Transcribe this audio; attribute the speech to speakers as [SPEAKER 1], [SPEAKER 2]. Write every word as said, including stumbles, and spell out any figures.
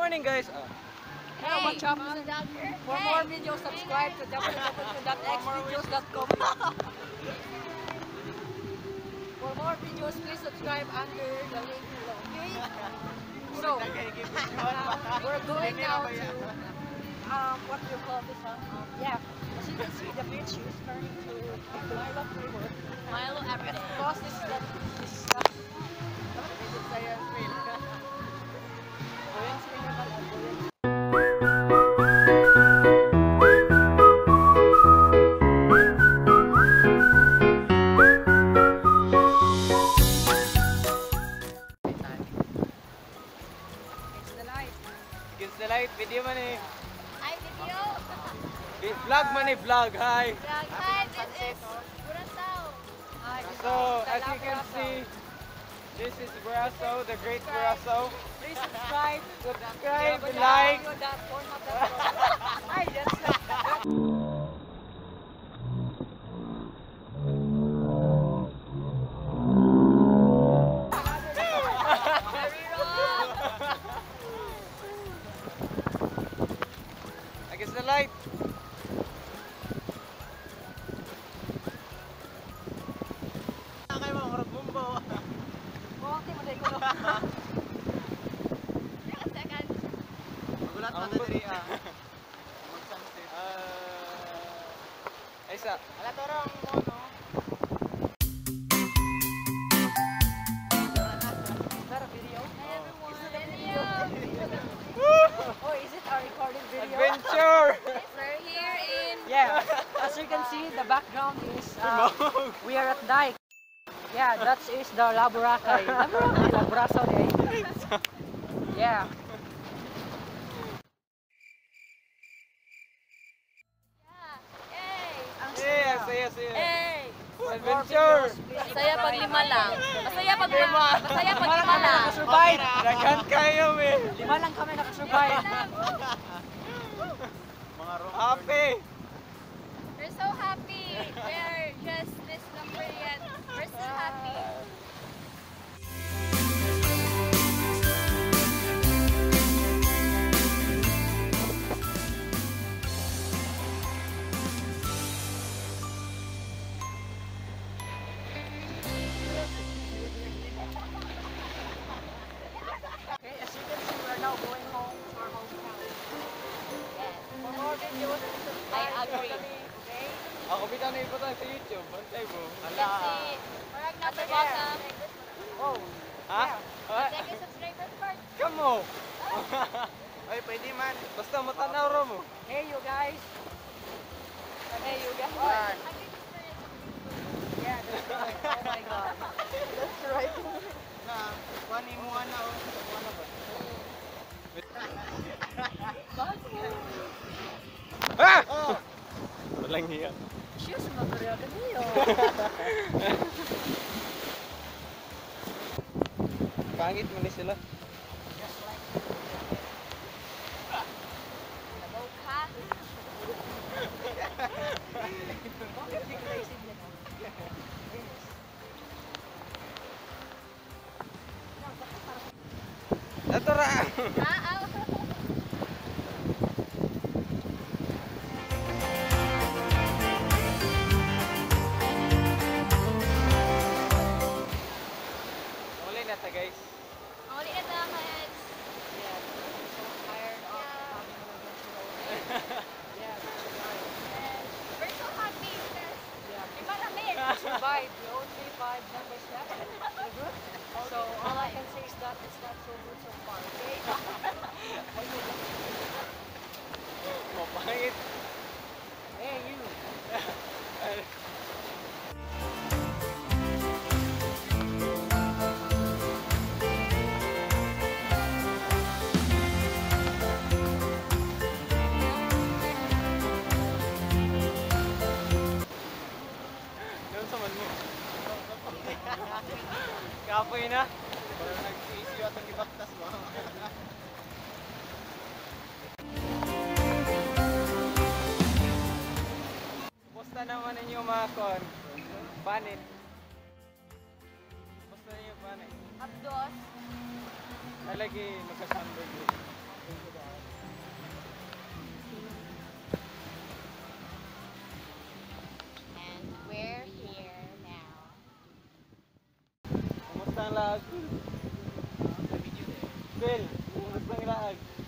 [SPEAKER 1] morning, guys. Uh,
[SPEAKER 2] Hey, what's up? For hey. more videos, subscribe to w w w dot x videos dot com. For more videos, please subscribe under the link below. Okay? So, uh, we're going now to um, what do you call this? Huh? Um, yeah, as you can see, the beach is turning to Milo flavor. Milo everything. Because this is the this is the
[SPEAKER 1] Against the light, video man eh.
[SPEAKER 3] Hi, video.
[SPEAKER 1] Vlog man eh, vlog. Hi.
[SPEAKER 3] Vlog. Hi, this is Masao.
[SPEAKER 1] So, as you can see, this is Masao, the great Masao.
[SPEAKER 2] Please subscribe,
[SPEAKER 1] Subscribe, like.
[SPEAKER 2] Hi, that's not.
[SPEAKER 1] Against the light.
[SPEAKER 4] Magulat pa diri ah.
[SPEAKER 1] Uh, Isa.
[SPEAKER 4] Ala torong mo no.
[SPEAKER 2] Video?
[SPEAKER 3] Video.
[SPEAKER 2] Oh, is it a recorded video?
[SPEAKER 1] Adventure!
[SPEAKER 3] We're here in...
[SPEAKER 2] Yeah, as you can see, the background is, uh, we are at Dike. Yeah, that is the Laboracay. Laboracay, Labraso day. Yeah.
[SPEAKER 3] Hey!
[SPEAKER 2] Ang
[SPEAKER 1] Yeah,
[SPEAKER 2] saya.
[SPEAKER 1] saya, saya.
[SPEAKER 3] Hey!
[SPEAKER 1] Adventure!
[SPEAKER 3] Masaya pag lima lang. Masaya pag lima. Masaya pag lima lang.
[SPEAKER 2] Nakasurvive.
[SPEAKER 1] Daghan kayo eh.
[SPEAKER 2] Lima lang kami nakasurvive.
[SPEAKER 4] Mga ro.
[SPEAKER 1] Happy!
[SPEAKER 3] We're so happy. We're just this number yet. We're so happy.
[SPEAKER 2] Okay, as you can see, we're now going home to our hometown.
[SPEAKER 3] Yes.
[SPEAKER 2] For more videos, please subscribe.
[SPEAKER 3] I agree.
[SPEAKER 2] Okay?
[SPEAKER 1] Ako bitan na iputan sa YouTube. Bantay mo.
[SPEAKER 3] Kasi, parang number bottom.
[SPEAKER 2] Oh.
[SPEAKER 1] Ha?
[SPEAKER 3] Check yung subscribers part.
[SPEAKER 1] Kamo!
[SPEAKER 4] Ay, pwede man.
[SPEAKER 1] Basta matanaw ro mo.
[SPEAKER 2] Hey, you guys. Hey, you guys.
[SPEAKER 4] Yan.
[SPEAKER 2] Yeah, that's right. Oh my God. That's right.
[SPEAKER 4] Na, kuhanin mo ana oh. Ano ba?
[SPEAKER 1] Ah!
[SPEAKER 4] Oh.
[SPEAKER 1] Walang hiya.
[SPEAKER 2] Shoes material ka niyo.
[SPEAKER 1] Pangit mo ni sila.
[SPEAKER 3] Nabog ka.
[SPEAKER 2] Bakit di ko naisip yan?
[SPEAKER 1] Natura!
[SPEAKER 3] Ah, ah.
[SPEAKER 1] Uli na ta guys.
[SPEAKER 3] Uli na tayo, guys.
[SPEAKER 2] Yeah, I'm so tired of having emergency road. Yeah, that's right.
[SPEAKER 3] And we're so happy because
[SPEAKER 2] Yeah.
[SPEAKER 3] may malamig.
[SPEAKER 2] Survived. The only five members left. We're good. So all I can say is that it's not so good so far. Okay.
[SPEAKER 1] Mapangit.
[SPEAKER 2] Hey, you.
[SPEAKER 1] Doon sa man mo. Kapoy na.
[SPEAKER 4] Parang nag-issue atong gibaktas mo.
[SPEAKER 1] Pusta naman ninyo mga kon. Panit. Pusta ninyo panit.
[SPEAKER 3] Abdos.
[SPEAKER 1] Nalagi magkasamberg. ng laag. Phil, gusto ng laag.